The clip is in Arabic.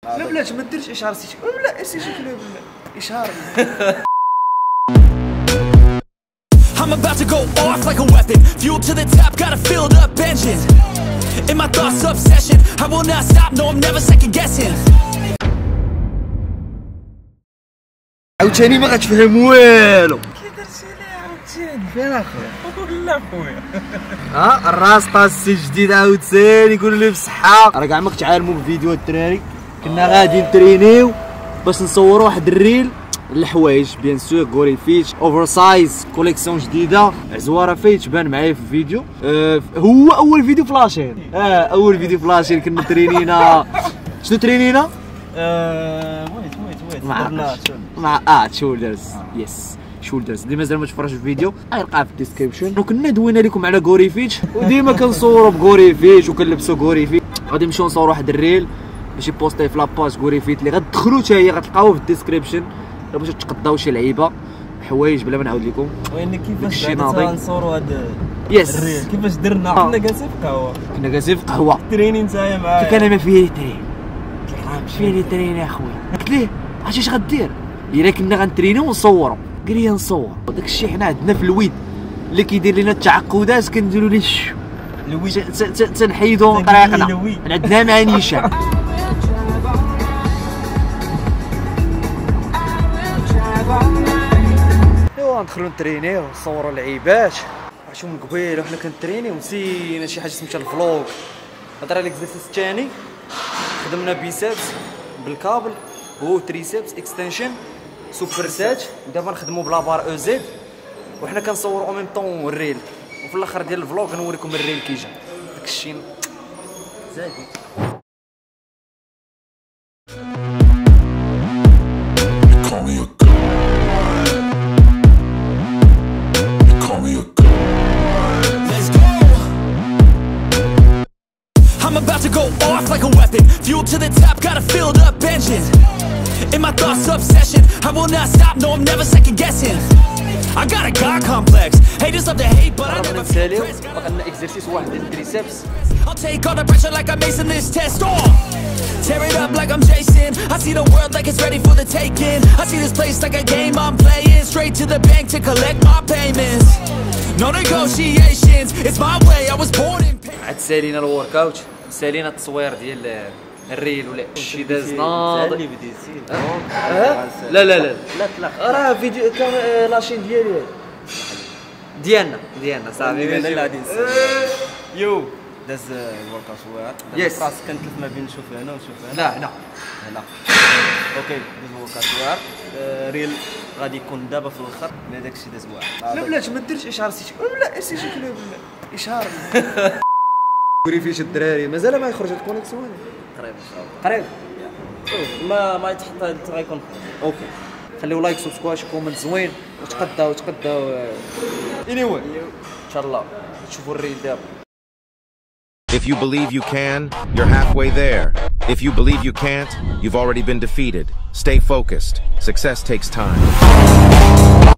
لا بلاتي ما ديرش اشهار سيتي لا سي شكله بالله اشهار. I'm about to go off like a weapon. Fuel to the top, got a filled up engine. In my thoughts, obsession. I will not stop, no, I'm never second guessing. عاوتاني ما غتفهم والو. كي درتي ليه عاوتاني؟ فين اخويا؟ لا خويا. الراس طاسي جديد عاوتاني يقول لي بصحة. راه كاع ما كتعالموا بفيديو الدراري. كنا غادي نترينيو باش نصوروا واحد الريل الحوايج بيان سور غوري فيتش اوفر سايز كوليكسيون جديده زواره فيه تبان معايا في الفيديو. هو اول فيديو فلاشين. اول فيديو فلاشين كنا ترينينا. شنو ترينينا؟ ويت مع شولدرز. يس شولدرز. اللي مازال ما تفرجش الفيديو غيلقاه في الديسكريبشن. وكنا دوينا لكم على غوري فيتش وديما كنصوروا بغوري فيتش وكنلبسوا غوري فيتش. غادي نمشيو نصوروا واحد الريل باش يبوستي في لاباج غوري فيت اللي غتدخلوا حتى هي غتلقاوه في الديسكريبشن باش تقضاو شي لعيبه حوايج بلا ما نعاود لكم. وين كيفاش نصوروا هذا الريل كيفاش درنا؟ كنا جالسين في قهوه. كنا جالسين في قهوه تريني نتايا معايا. كان ما فيه ترين. فيه لي ترين يا خويا. قلت ليه عرفتي اش غدير؟ الا كنا غنترينيو ونصوروا قال لي نصور. داك الشيء حنا عندنا في الويد اللي كيدير لنا التعقدات كنديروا ليه الويد تنحيدوا من طريقنا. عندنا مع نيشان. ايوا ندخلوا نترينيو ونصوروا لعيبات. عرفتوا من قبيل وحنا كنترينيو نسينا شي حاجه سميتها الفلوق. هضر على الاكزرسيس الثاني خدمنا بيسبس بالكابل هو تريسبس اكستنشن سوبر سات. دابا نخدموا بلا بار او زد وحنا كنصوروا او ميم طون الريل. وفي الاخر ديال الفلوق غنوريكم الريل كي جا. داك الشيء زادي. I'm about to go off like a weapon. Fuel to the top, got a filled up engine. In my thoughts, obsession. I will not stop, no, I'm never second guessing. I got a God complex. Haters love to hate, but I never feel pressed. بقى اكزرسيس واحد ديال التريسبس. I'll take all the pressure like I'm acing this test. Tear it up like I'm Jason. I see the world like it's ready for the taking. I see this place like a game I'm playing. Straight to the bank to collect my payments. No negotiations, it's my way, I was born in pain. عاد سالينا الورك اوت. سالينا التصوير ديال الريل ولا شي داز ناض. اللي بديتي. لا لا لا لا راه فيديو كان لاشين ديالنا صافي. اللي غادي يو داز الورك اوت يس. راسك كنتلف ما بين نشوف هنا ونشوف هنا. لا هنا اوكي داز الورك اوت ريل غادي يكون دابا في الاخر. لا داكشي داز واحد. لا بلاتي ما ديرش اشهار سيتي لا سي شكله بالله اشهار. غوري فيتش الدراري مازال ما يخرج الكونيكسيون قريب ان شاء الله. قريب. ما يتحط غيكون اوكي خليو لايك سبسكرايب كومنت زوين وتقداو anyway ان شاء الله تشوفوا الريل دابا. If you believe you can, you're halfway there. If you believe you can't, you've already been defeated. Stay focused. Success takes time.